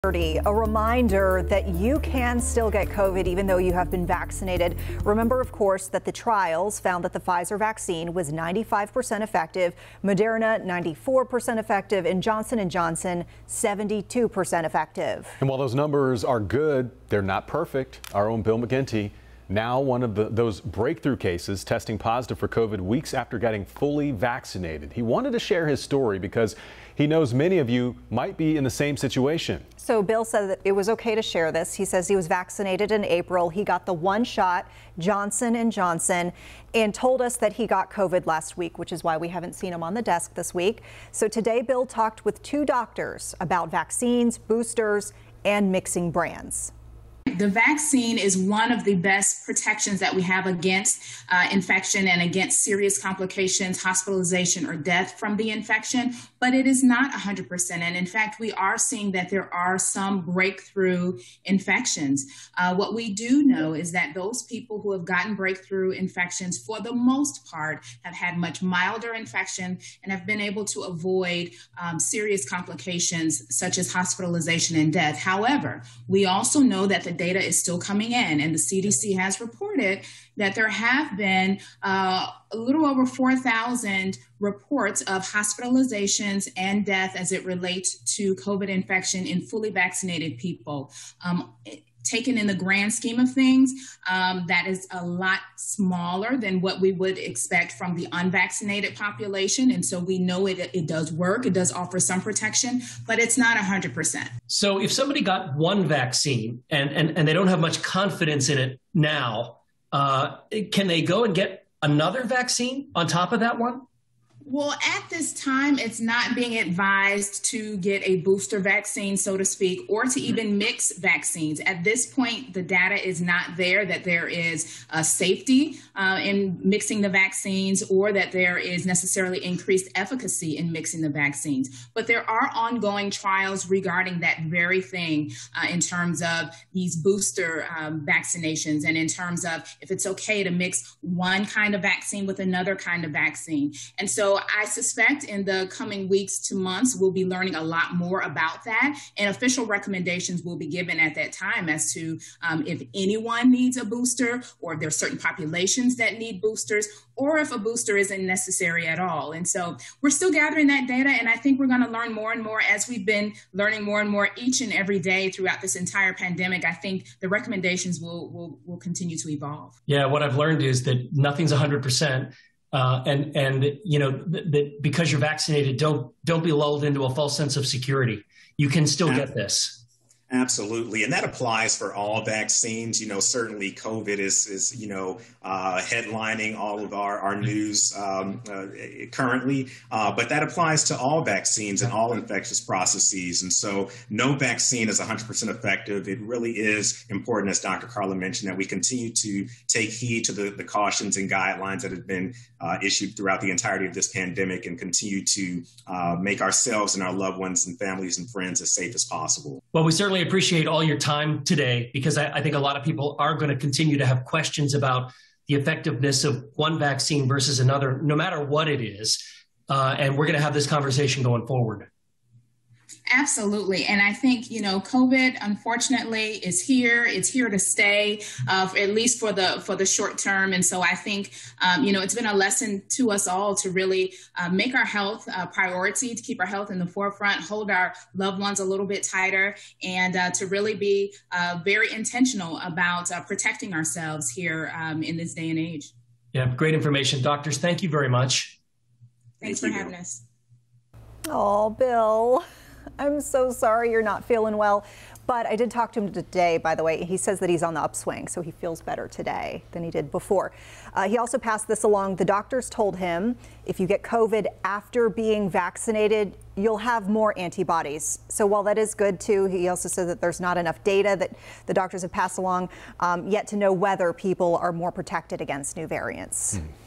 A reminder that you can still get COVID even though you have been vaccinated. Remember, of course, that the trials found that the Pfizer vaccine was 95% effective, Moderna 94% effective, and Johnson & Johnson 72% effective. And while those numbers are good, they're not perfect. Our own Bill McGinty, now one of those breakthrough cases, testing positive for COVID weeks after getting fully vaccinated. He wanted to share his story because he knows many of you might be in the same situation. So Bill said that it was okay to share this. He says he was vaccinated in April. He got the one shot, Johnson & Johnson, and told us that he got COVID last week, which is why we haven't seen him on the desk this week. So today, Bill talked with two doctors about vaccines, boosters, and mixing brands. The vaccine is one of the best protections that we have against infection and against serious complications, hospitalization, or death from the infection, but it is not 100%. And in fact, we are seeing that there are some breakthrough infections. What we do know is that those people who have gotten breakthrough infections, for the most part, have had much milder infection and have been able to avoid serious complications such as hospitalization and death. However, we also know that the data is still coming in, and the CDC has reported that there have been a little over 4,000 reports of hospitalizations and death as it relates to COVID infection in fully vaccinated people. Taken in the grand scheme of things, that is a lot smaller than what we would expect from the unvaccinated population. And so we know it does work. It does offer some protection, but it's not 100%. So if somebody got one vaccine and they don't have much confidence in it now, can they go and get another vaccine on top of that one? Well, at this time, it's not being advised to get a booster vaccine, so to speak, or to even mix vaccines. At this point, the data is not there that there is safety in mixing the vaccines or that there is necessarily increased efficacy in mixing the vaccines. But there are ongoing trials regarding that very thing in terms of these booster vaccinations and in terms of if it's okay to mix one kind of vaccine with another kind of vaccine. And so I suspect in the coming weeks to months, we'll be learning a lot more about that, and official recommendations will be given at that time as to if anyone needs a booster, or if there are certain populations that need boosters, or if a booster isn't necessary at all. And so we're still gathering that data, and I think we're going to learn more and more as we've been learning more and more each and every day throughout this entire pandemic. I think the recommendations will continue to evolve. Yeah, what I've learned is that nothing's 100%. And you know, that because you're vaccinated, don't be lulled into a false sense of security. You can still get this. Absolutely. And that applies for all vaccines. You know, certainly COVID is headlining all of our news currently. But that applies to all vaccines and all infectious processes. And so no vaccine is 100% effective. It really is important, as Dr. Carla mentioned, that we continue to take heed to the cautions and guidelines that have been issued throughout the entirety of this pandemic and continue to make ourselves and our loved ones and families and friends as safe as possible. Well, we certainly appreciate all your time today, because I think a lot of people are going to continue to have questions about the effectiveness of one vaccine versus another, no matter what it is. And we're going to have this conversation going forward. Absolutely. And I think, you know, COVID, unfortunately, is here. It's here to stay, at least for the short term. And so I think, it's been a lesson to us all to really make our health a priority, to keep our health in the forefront, hold our loved ones a little bit tighter, and to really be very intentional about protecting ourselves here in this day and age. Yeah, great information. Doctors, thank you very much. Thanks for having us. Oh, Bill. I'm so sorry you're not feeling well, but I did talk to him today, by the way. He says that he's on the upswing, so he feels better today than he did before. He also passed this along. The doctors told him if you get COVID after being vaccinated, you'll have more antibodies. So while that is good too, he also said that there's not enough data that the doctors have passed along yet to know whether people are more protected against new variants.